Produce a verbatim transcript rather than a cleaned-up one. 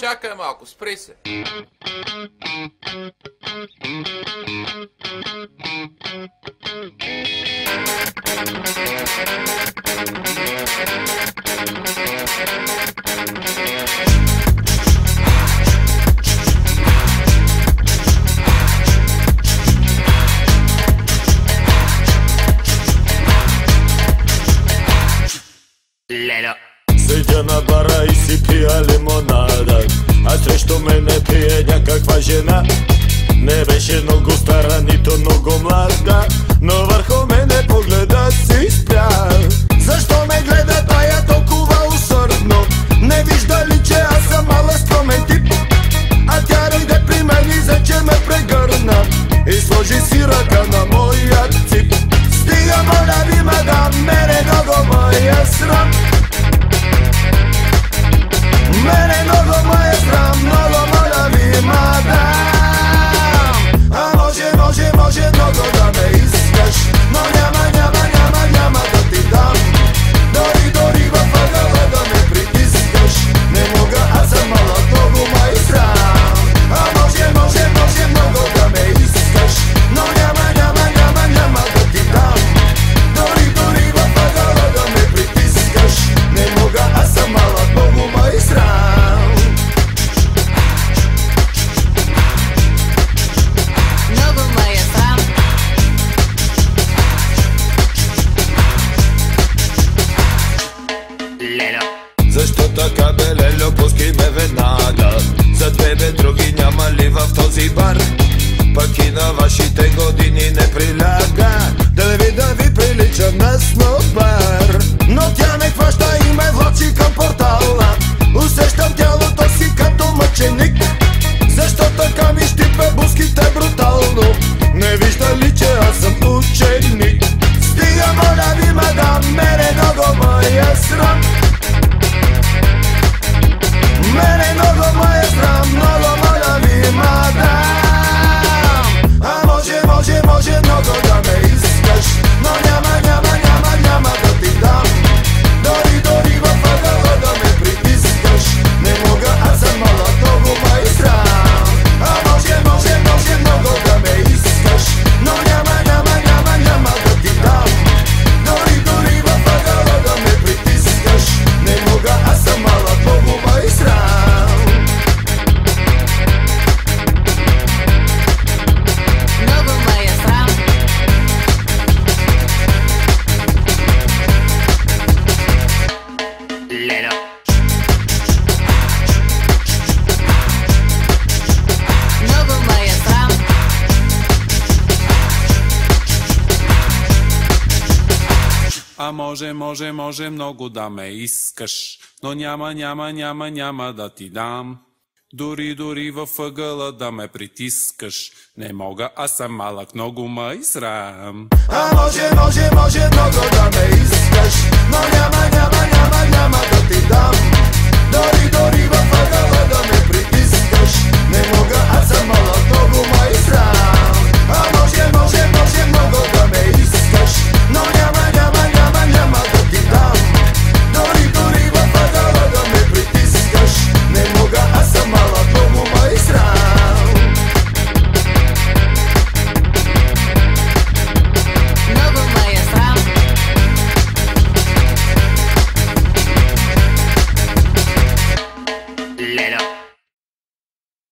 Чакай малко, спри се. Лело. Седя на бара и си пия лимонада, а срещу мене пие някаква жена. Не беше много стара, нито много млада, но върху мене погледа си спря. Защо ме гледа тая толкова усърдно? Не вижда ли, че аз съм мала скромен тип? А тя дойде при мен и за че ме прегърна и сложи си ръка на моя цип. Стига, моля ви, мадам, мене много моя срам. Мене много ме е срам, много моля ви, мадам. А може, може, може много да ме искаш, но няма, няма, няма, няма да ти дам. Дори, дори във ъгъла да ме притискаш. Не мога, аз съм малък, много ме е срам. А може, може, може много да ме искаш, но няма, няма, няма, няма да ти дам. Дори, дори във ъгъла да ме притискаш. Не мога, аз съм малък, много ме е срам. Много ме е срам. Лело. Защо така, бе, лело, пусти ме веднага. За тебе други няма ли в този бар? Пък и на вашите години не приляга да не ви да ви прилича на снобар. Но тя ме хваща и ме влачи към портала. Усещам тялото си като мъченик. Защо така ми щипе буските брутално? Не вижда ли, че аз съм ученик? Стига, моля ви, мадам, мене много моя срам. Мене много ме е срам, много моля ви, мадам. А може, може, може много да ме искаш, но няма, няма, няма, няма да ти дам. Дори, дори във ъгъла да ме притискаш. Не мога, аз съм малък, много ме е срам. А може, може, може много да ме искаш, но няма, няма, няма, няма да ти дам. Дори, дори във ъгъла да ме притискаш. Не мога, аз съм малък, много ме е срам. Много ме е срам. Лело. Много ме е срам. А може, може, може много да ме искаш, но няма, няма, няма, няма да ти дам. Дори, дори във ъгъла да ме притискаш. Не мога, аз съм малък, много ме и срам. А може, може, може